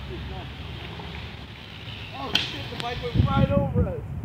Oh shit, the bike went right over us.